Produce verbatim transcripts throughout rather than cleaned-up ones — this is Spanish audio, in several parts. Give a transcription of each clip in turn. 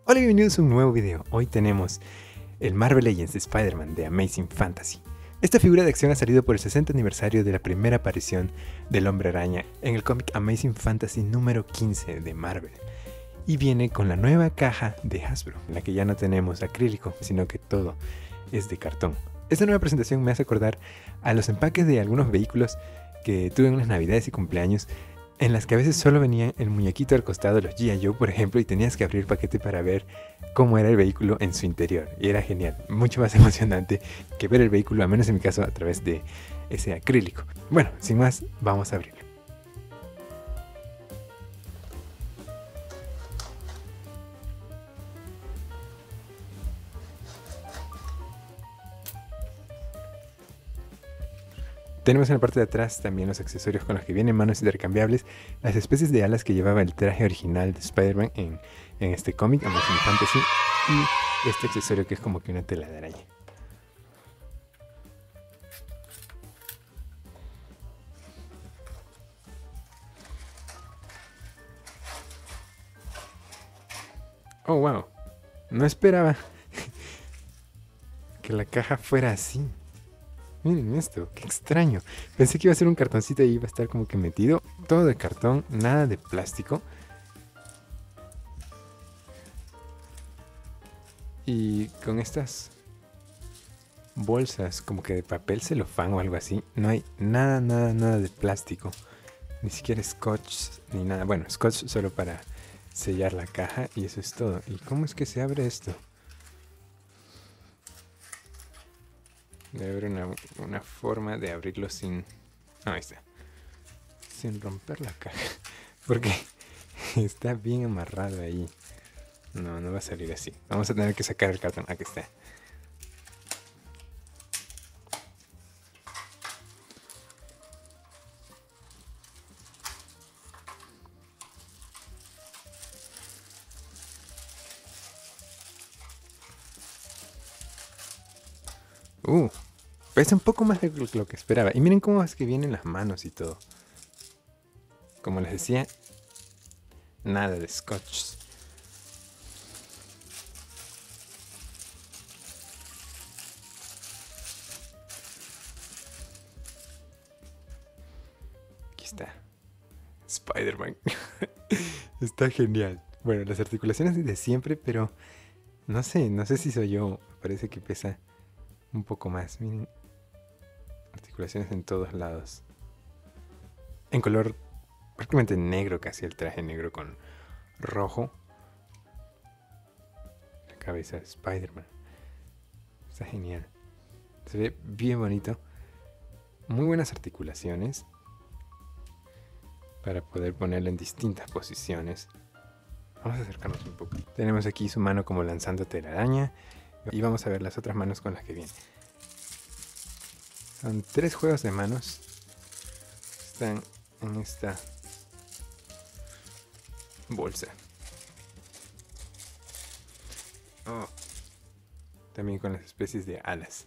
Hola y bienvenidos a un nuevo video. Hoy tenemos el Marvel Legends de Spider-Man de Amazing Fantasy. Esta figura de acción ha salido por el sesenta aniversario de la primera aparición del Hombre Araña en el cómic Amazing Fantasy número quince de Marvel. Y viene con la nueva caja de Hasbro, en la que ya no tenemos acrílico, sino que todo es de cartón. Esta nueva presentación me hace acordar a los empaques de algunos vehículos que tuve en las navidades y cumpleaños, en las que a veces solo venía el muñequito al costado de los G I Joe, por ejemplo, y tenías que abrir el paquete para ver cómo era el vehículo en su interior. Y era genial, mucho más emocionante que ver el vehículo, al menos en mi caso, a través de ese acrílico. Bueno, sin más, vamos a abrirlo. Tenemos en la parte de atrás también los accesorios con los que vienen manos intercambiables, las especies de alas que llevaba el traje original de Spider-Man en, en este cómic, Amazing Fantasy, y este accesorio que es como que una tela de araña. Oh, wow, no esperaba que la caja fuera así. Miren esto, qué extraño. Pensé que iba a ser un cartoncito y iba a estar como que metido. Todo de cartón, nada de plástico. Y con estas bolsas como que de papel celofán o algo así, no hay nada, nada, nada de plástico. Ni siquiera scotch, ni nada. Bueno, scotch solo para sellar la caja y eso es todo. ¿Y cómo es que se abre esto? Debe haber una, una forma de abrirlo sin... No, ahí está. Sin romper la caja. Porque está bien amarrado ahí. No, no va a salir así. Vamos a tener que sacar el cartón. Aquí está. Uh, pesa un poco más de lo que esperaba. Y miren cómo es que vienen las manos y todo. Como les decía, nada de scotch. Aquí está. Spider-Man. Está genial. Bueno, las articulaciones de siempre, pero no sé, no sé si soy yo. Parece que pesa un poco más. Miren, articulaciones en todos lados. En color prácticamente negro, casi el traje negro con rojo. La cabeza de Spider-Man. Está genial. Se ve bien bonito. Muy buenas articulaciones para poder ponerlo en distintas posiciones. Vamos a acercarnos un poco. Tenemos aquí su mano como lanzando telaraña. Y vamos a ver las otras manos con las que viene. Son tres juegos de manos. Están en esta bolsa. Oh. También con las especies de alas.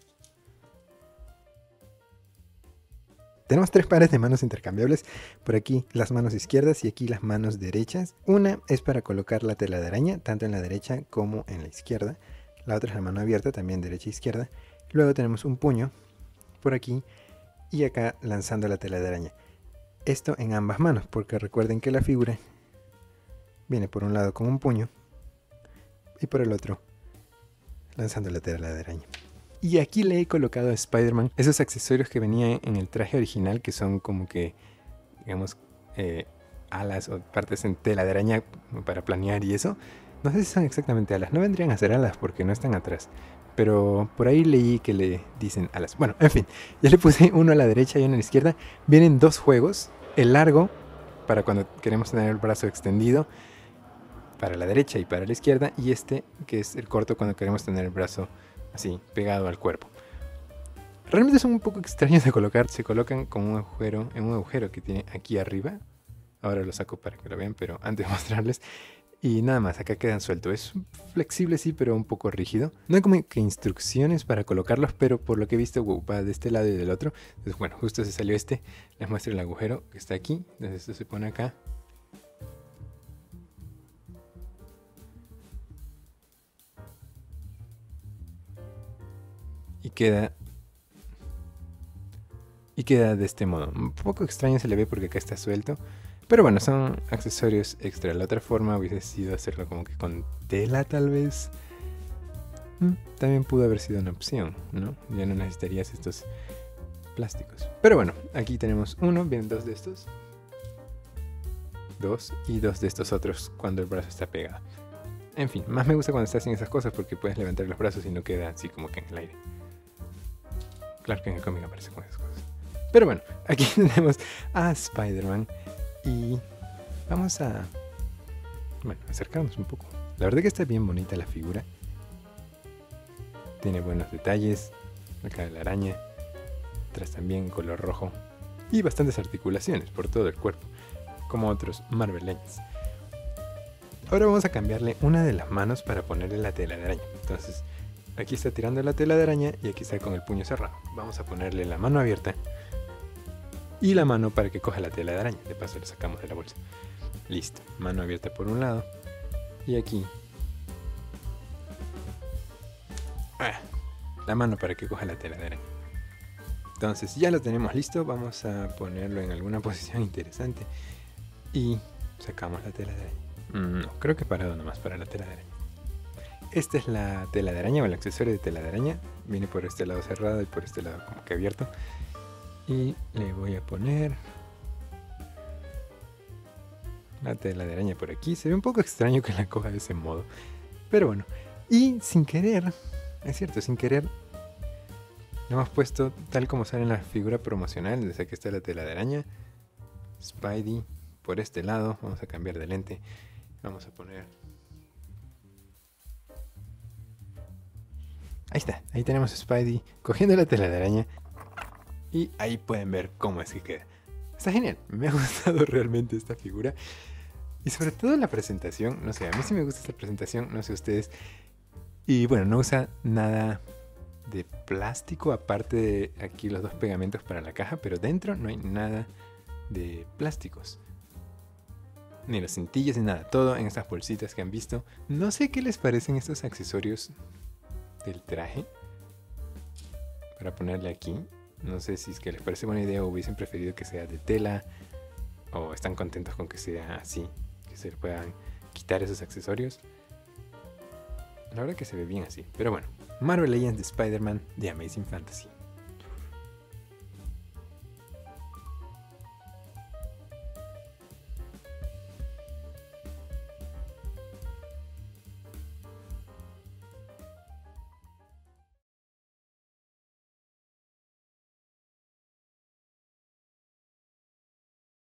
Tenemos tres pares de manos intercambiables. Por aquí las manos izquierdas y aquí las manos derechas. Una es para colocar la tela de araña, tanto en la derecha como en la izquierda. La otra es la mano abierta, también derecha e izquierda. Luego tenemos un puño por aquí y acá lanzando la tela de araña. Esto en ambas manos, porque recuerden que la figura viene por un lado con un puño y por el otro lanzando la tela de araña. Y aquí le he colocado a Spider-Man esos accesorios que venían en el traje original, que son como que, digamos, eh, alas o partes en tela de araña para planear y eso. No sé si son exactamente alas, no vendrían a ser alas porque no están atrás. Pero por ahí leí que le dicen alas. Bueno, en fin, ya le puse uno a la derecha y uno a la izquierda. Vienen dos juegos. El largo, para cuando queremos tener el brazo extendido, para la derecha y para la izquierda. Y este, que es el corto, cuando queremos tener el brazo así, pegado al cuerpo. Realmente son un poco extraños de colocar. Se colocan con un agujero, en un agujero que tiene aquí arriba. Ahora lo saco para que lo vean, pero antes de mostrarles... Y nada más, acá quedan sueltos. Es flexible sí, pero un poco rígido. No hay como que instrucciones para colocarlos, pero por lo que he visto wow, va de este lado y del otro. Entonces bueno, justo se salió este. Les muestro el agujero que está aquí. Entonces esto se pone acá. Y queda... Y queda de este modo. Un poco extraño se le ve porque acá está suelto. Pero bueno, son accesorios extra. La otra forma hubiese sido hacerlo como que con tela tal vez. Mm, también pudo haber sido una opción, ¿no? Ya no necesitarías estos plásticos. Pero bueno, aquí tenemos uno, vienen dos de estos. Dos y dos de estos otros cuando el brazo está pegado. En fin, más me gusta cuando estás haciendo esas cosas porque puedes levantar los brazos y no queda así como que en el aire. Claro que en el cómic aparece con esas cosas. Pero bueno, aquí tenemos a Spider-Man y vamos a, bueno, acercarnos un poco. La verdad que está bien bonita la figura. Tiene buenos detalles. Acá la araña. Atrás también color rojo. Y bastantes articulaciones por todo el cuerpo, como otros Marvel Legends. Ahora vamos a cambiarle una de las manos para ponerle la tela de araña. Entonces, aquí está tirando la tela de araña y aquí está con el puño cerrado. Vamos a ponerle la mano abierta y la mano para que coja la tela de araña. De paso le sacamos de la bolsa. Listo, mano abierta por un lado y aquí ah, la mano para que coja la tela de araña. Entonces ya lo tenemos listo, vamos a ponerlo en alguna posición interesante y sacamos la tela de araña. No, creo que parado nomás para la tela de araña. Esta es la tela de araña o el accesorio de tela de araña. Viene por este lado cerrado y por este lado como que abierto. Y le voy a poner la tela de araña por aquí. Se ve un poco extraño que la coja de ese modo, pero bueno. Y sin querer, es cierto, sin querer le hemos puesto tal como sale en la figura promocional. Desde aquí está la tela de araña, Spidey por este lado. Vamos a cambiar de lente. Vamos a poner... Ahí está, ahí tenemos a Spidey cogiendo la tela de araña. Y ahí pueden ver cómo es que queda. Está genial, me ha gustado realmente esta figura. Y sobre todo la presentación, no sé, a mí sí me gusta esta presentación, no sé ustedes. Y bueno, no usa nada de plástico, aparte de aquí los dos pegamentos para la caja, pero dentro no hay nada de plásticos. Ni los cintillos ni nada, todo en estas bolsitas que han visto. No sé qué les parecen estos accesorios del traje para ponerle aquí. No sé si es que les parece buena idea o hubiesen preferido que sea de tela, o están contentos con que sea así, que se le puedan quitar esos accesorios. La verdad que se ve bien así, pero bueno. Marvel Legends de Spider-Man de Amazing Fantasy.